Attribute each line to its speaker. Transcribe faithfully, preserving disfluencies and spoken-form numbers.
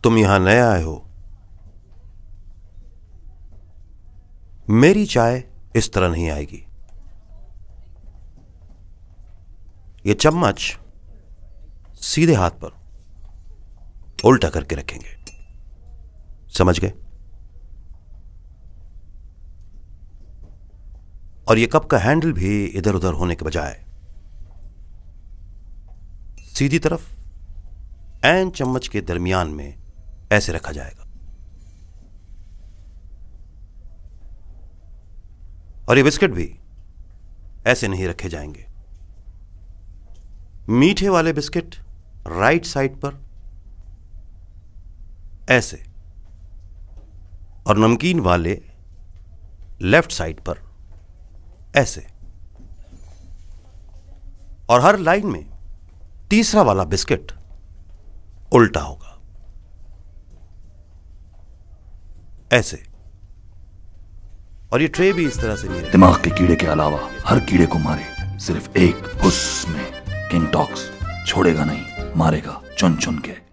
Speaker 1: तुम यहां नए आए हो। मेरी चाय इस तरह नहीं आएगी। ये चम्मच सीधे हाथ पर उल्टा करके रखेंगे, समझ गए? और ये कप का हैंडल भी इधर उधर होने के बजाय सीधी तरफ ऐन चम्मच के दरमियान में ऐसे रखा जाएगा। और ये बिस्किट भी ऐसे नहीं रखे जाएंगे। मीठे वाले बिस्किट राइट साइड पर ऐसे, और नमकीन वाले लेफ्ट साइड पर ऐसे। और हर लाइन में तीसरा वाला बिस्किट उल्टा होगा, ऐसे। और ये ट्रे भी इस तरह से नहीं।
Speaker 2: दिमाग के कीड़े के अलावा हर कीड़े को मारे, सिर्फ एक पुस में किंग टॉक्स छोड़ेगा नहीं, मारेगा चुन चुन के।